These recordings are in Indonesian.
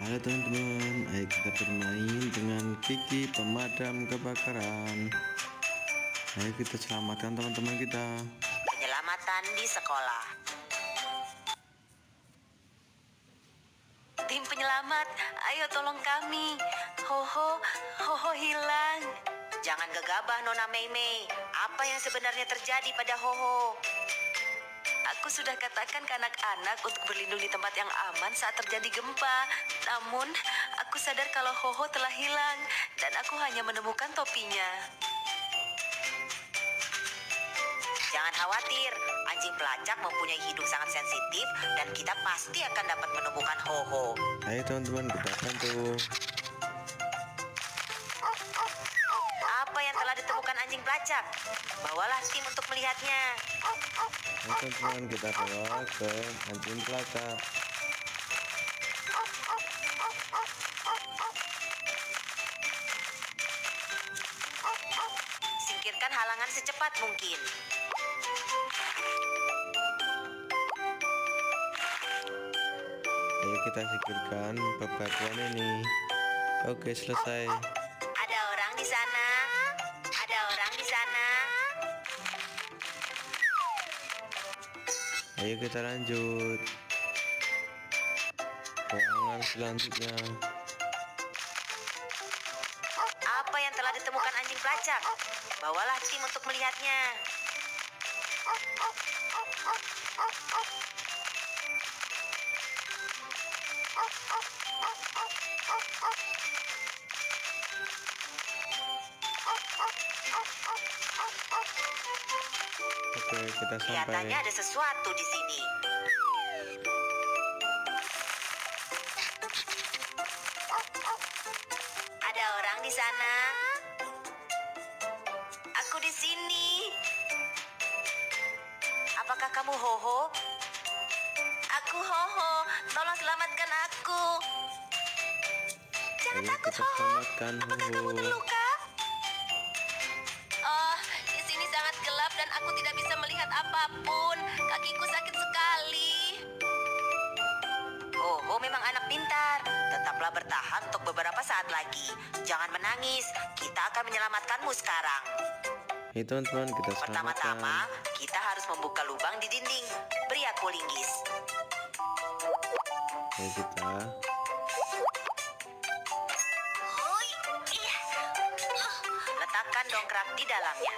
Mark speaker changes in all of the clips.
Speaker 1: Halo teman-teman, ayo kita bermain dengan Kiki pemadam kebakaran. Ayo kita selamatkan teman-teman kita.
Speaker 2: Penyelamatan di sekolah. Tim penyelamat, ayo tolong kami. Hoho hilang. Jangan gegabah Nona Mei. Apa yang sebenarnya terjadi pada Hoho? Aku sudah katakan ke anak-anak untuk berlindung di tempat yang aman saat terjadi gempa. Namun, aku sadar kalau Hoho telah hilang dan aku hanya menemukan topinya. Jangan khawatir, anjing pelacak mempunyai hidung sangat sensitif dan kita pasti akan dapat menemukan Hoho.
Speaker 1: Ayo teman-teman, kita bantu.
Speaker 2: Apa yang telah ditemukan anjing pelacak? Bawalah tim untuk melihatnya.
Speaker 1: Ayo teman-teman, kita bawa ke anjing pelacak.
Speaker 2: Singkirkan halangan secepat mungkin.
Speaker 1: Ayo kita singkirkan bebatuan ini. Oke, selesai.
Speaker 2: Ada orang di sana. Ada orang di sana.
Speaker 1: Ayo kita lanjut ruangan selanjutnya.
Speaker 2: Apa yang telah ditemukan anjing pelacak? Bawalah tim untuk melihatnya.
Speaker 1: Oke, kita
Speaker 2: Kelihatannya
Speaker 1: sampai.
Speaker 2: ada sesuatu di sini. Ada orang di sana. Aku di sini. Apakah kamu Hoho? Aku Hoho. Tolong selamatkan aku. Jangan
Speaker 1: Ayo
Speaker 2: takut,
Speaker 1: kita
Speaker 2: Hoho.
Speaker 1: selamatkan
Speaker 2: Apakah kamu
Speaker 1: Hoho.
Speaker 2: terluka? Oh, di sini sangat gelap dan aku tidak bisa melihat apapun. Kakiku sakit sekali. Hoho memang anak pintar. Tetaplah bertahan untuk beberapa saat lagi. Jangan menangis. Kita akan menyelamatkanmu sekarang.
Speaker 1: Ayo teman-teman, kita selamatkan.
Speaker 2: Pertama-tama, kita harus membuka lubang di dinding. Beri aku linggis.
Speaker 1: Ayo kita.
Speaker 2: Letakkan dongkrak di dalamnya.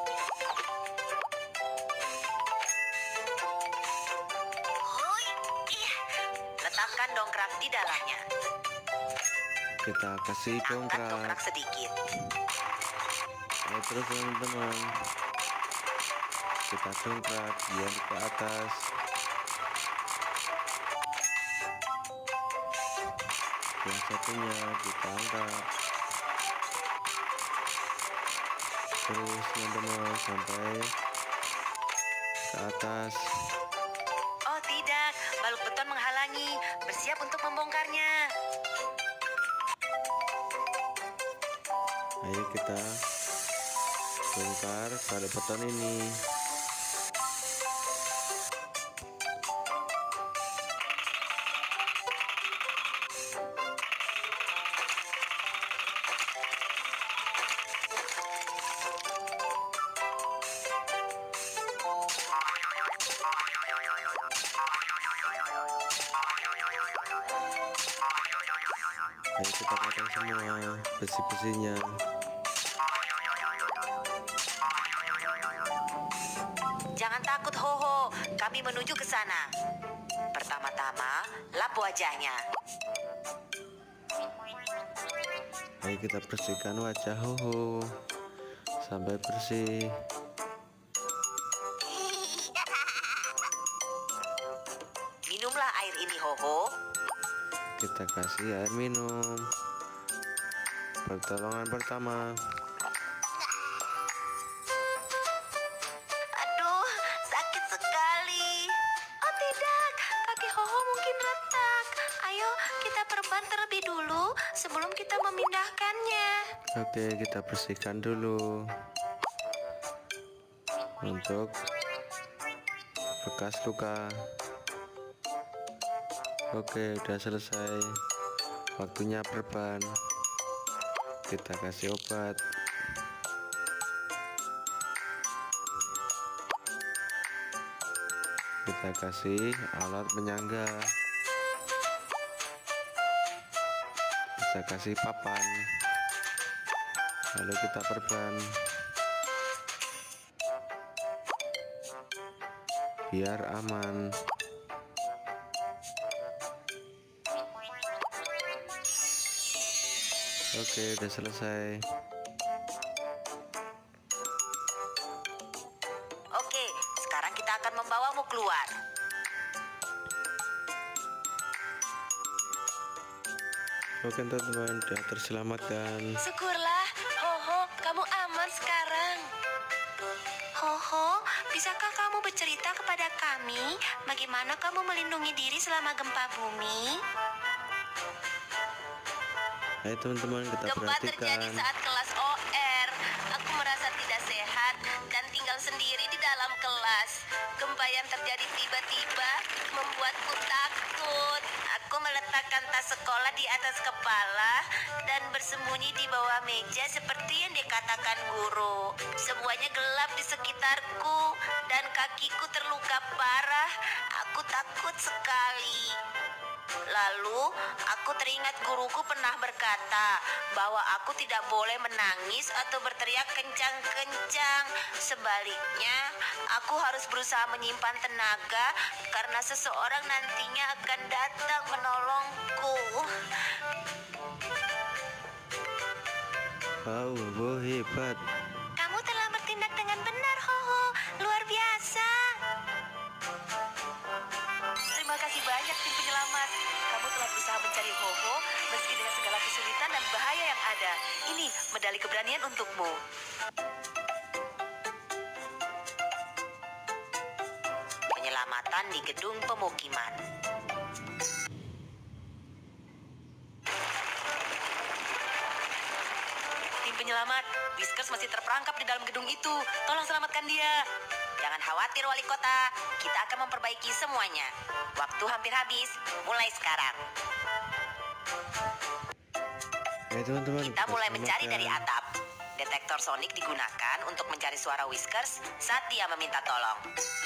Speaker 2: Letakkan dongkrak di dalamnya.
Speaker 1: Kita kasih
Speaker 2: Angkat
Speaker 1: dongkrak.
Speaker 2: dongkrak sedikit.
Speaker 1: Ayo terus teman-teman, kita dongkrak biar ke atas. Yang satunya kita angkat terus teman-teman sampai ke atas.
Speaker 2: Oh tidak, balok beton menghalangi. Bersiap untuk membongkarnya.
Speaker 1: Ayo kita bongkar balok beton ini. Ayo kita potong semua besi-besinya.
Speaker 2: Jangan takut Hoho, kami menuju ke sana. Pertama-tama, lap wajahnya.
Speaker 1: Ayo kita bersihkan wajah Hoho sampai bersih.
Speaker 2: Minumlah air ini Hoho.
Speaker 1: Kita kasih air minum. Pertolongan pertama.
Speaker 2: Aduh, sakit sekali. Oh tidak, kaki Hoho mungkin retak. Ayo kita perban terlebih dulu sebelum kita memindahkannya.
Speaker 1: Oke, kita bersihkan dulu untuk bekas luka. Oke, udah selesai. Waktunya perban. Kita kasih obat. Kita kasih alat penyangga. Kita kasih papan. Lalu kita perban biar aman. Oke, udah selesai.
Speaker 2: Oke, sekarang kita akan membawamu keluar.
Speaker 1: Oke teman-teman, sudah terselamatkan.
Speaker 2: Syukurlah, Hoho, kamu aman sekarang. Hoho, bisakah kamu bercerita kepada kami bagaimana kamu melindungi diri selama gempa bumi?
Speaker 1: Ayo teman-teman, kita
Speaker 2: Gempa terjadi
Speaker 1: perhatikan.
Speaker 2: saat kelas OR. Aku merasa tidak sehat dan tinggal sendiri di dalam kelas. Gempa yang terjadi tiba-tiba membuatku takut. Aku meletakkan tas sekolah di atas kepala dan bersembunyi di bawah meja seperti yang dikatakan guru. Semuanya gelap di sekitarku dan kakiku terluka parah. Aku takut sekali. Lalu, aku teringat guruku pernah berkata bahwa aku tidak boleh menangis atau berteriak kencang-kencang. Sebaliknya, aku harus berusaha menyimpan tenaga karena seseorang nantinya akan datang menolongku.
Speaker 1: Wow, hebat.
Speaker 2: Kamu telah bertindak dengan benar, Hoho. Luar biasa. Terima kasih banyak tim penyelamat. Kamu telah berusaha mencari Hoho meski dengan segala kesulitan dan bahaya yang ada. Ini medali keberanian untukmu. Penyelamatan di gedung pemukiman. Tim penyelamat, Whiskers masih terperangkap di dalam gedung itu. Tolong selamatkan dia. Jangan khawatir, Wali Kota. Kita akan memperbaiki semuanya. Waktu hampir habis. Mulai sekarang.
Speaker 1: Ayo teman-teman,
Speaker 2: Kita mulai mencari
Speaker 1: selamatkan.
Speaker 2: dari atap. Detektor sonik digunakan untuk mencari suara Whiskers saat dia meminta tolong.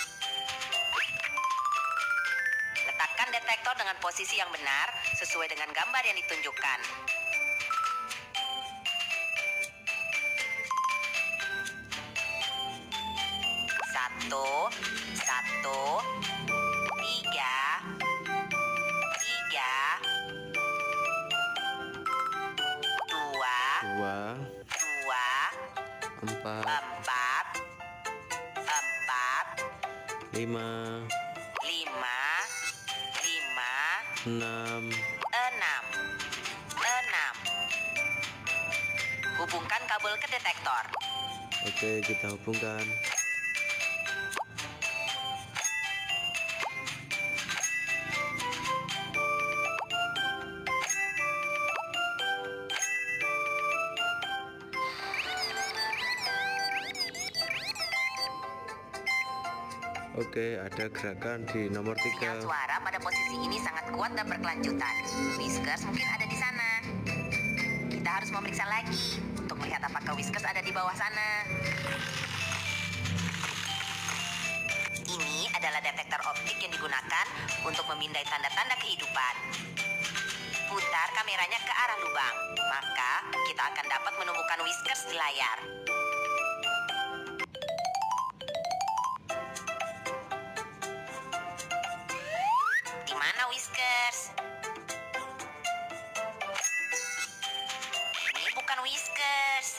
Speaker 2: Letakkan detektor dengan posisi yang benar sesuai dengan gambar yang ditunjukkan. Satu, tiga, dua,
Speaker 1: 4,
Speaker 2: empat,
Speaker 1: 5,
Speaker 2: lima,
Speaker 1: 6.
Speaker 2: enam. Hubungkan kabel ke detektor.
Speaker 1: Oke, kita hubungkan. Oke, ada gerakan di nomor
Speaker 2: Sinyal
Speaker 1: 3.
Speaker 2: suara pada posisi ini sangat kuat dan berkelanjutan. Whiskers mungkin ada di sana. Kita harus memeriksa lagi untuk melihat apakah Whiskers ada di bawah sana. Ini adalah detektor optik yang digunakan untuk memindai tanda-tanda kehidupan. Putar kameranya ke arah lubang, maka kita akan dapat menemukan Whiskers di layar. Di mana Whiskers? Ini bukan Whiskers.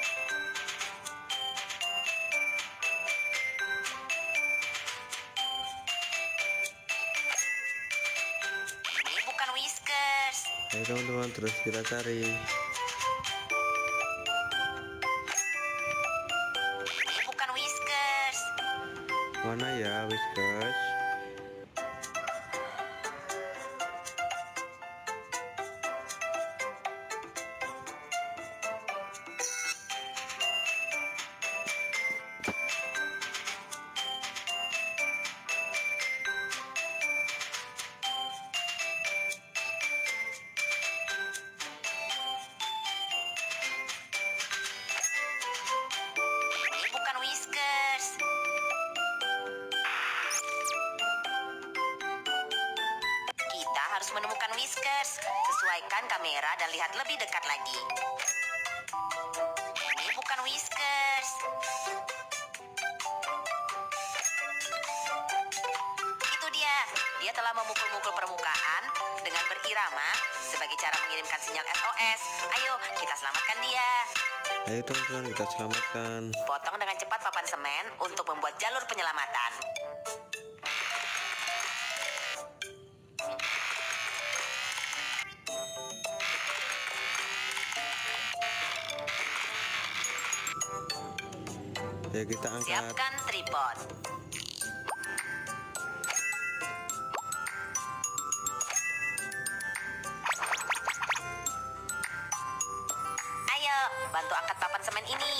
Speaker 2: Ini bukan Whiskers.
Speaker 1: Ayo teman-teman, terus kita cari.
Speaker 2: Ini bukan Whiskers.
Speaker 1: Mana ya Whiskers?
Speaker 2: harus menemukan Whiskers. Sesuaikan kamera dan lihat lebih dekat lagi. Ini bukan Whiskers. Itu dia. Dia telah memukul-mukul permukaan dengan berirama sebagai cara mengirimkan sinyal SOS. Ayo, kita selamatkan dia.
Speaker 1: Ayo teman-teman, kita selamatkan.
Speaker 2: Potong dengan cepat papan semen untuk membuat jalur penyelamatan.
Speaker 1: Ya, kita angkat.
Speaker 2: Siapkan tripod. Ayo, bantu angkat papan semen ini.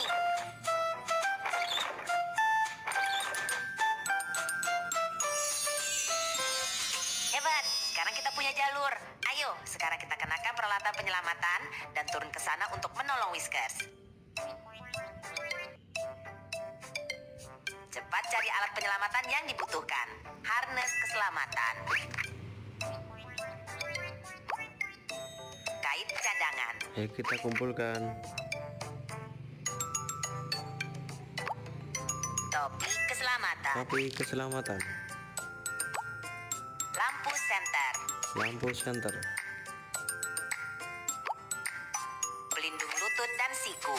Speaker 2: Hebat, sekarang kita punya jalur. Ayo, sekarang kita kenakan peralatan penyelamatan dan turun ke sana untuk menolong Whiskers. Cepat cari alat penyelamatan yang dibutuhkan. Harness keselamatan. Kait cadangan.
Speaker 1: Ayo kita kumpulkan.
Speaker 2: Topi keselamatan.
Speaker 1: Topi keselamatan.
Speaker 2: Lampu senter.
Speaker 1: Lampu senter.
Speaker 2: Pelindung lutut dan siku.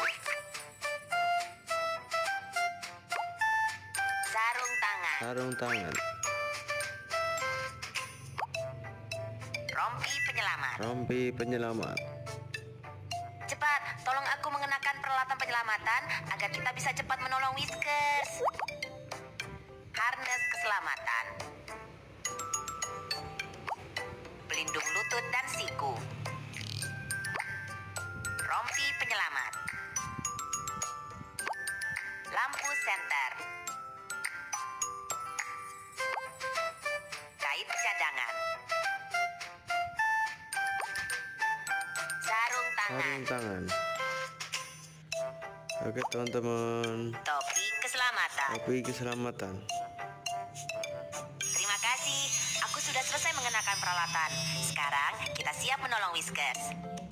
Speaker 2: Sarung tangan.
Speaker 1: Sarung tangan.
Speaker 2: Rompi penyelamat.
Speaker 1: Rompi penyelamat.
Speaker 2: Cepat, tolong aku mengenakan peralatan penyelamatan agar kita bisa cepat menolong Whiskers. Harness keselamatan. Pelindung lutut dan siku. Rompi penyelamat. Lampu senter. Kait cadangan. Sarung tangan.
Speaker 1: Sarung tangan. Oke teman-teman,
Speaker 2: Topi keselamatan.
Speaker 1: topi keselamatan.
Speaker 2: Terima kasih. Aku sudah selesai mengenakan peralatan. Sekarang kita siap menolong Whiskers.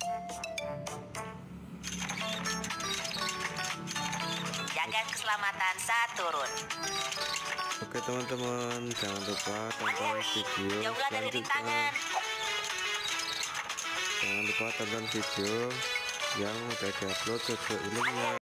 Speaker 2: Jaga keselamatan saat turun.
Speaker 1: Oke teman-teman, jangan lupa tonton video
Speaker 2: Jauhlah dari
Speaker 1: selanjutnya.
Speaker 2: rintangan.
Speaker 1: Jangan lupa tonton video yang udah diupload sesuai ilmunya.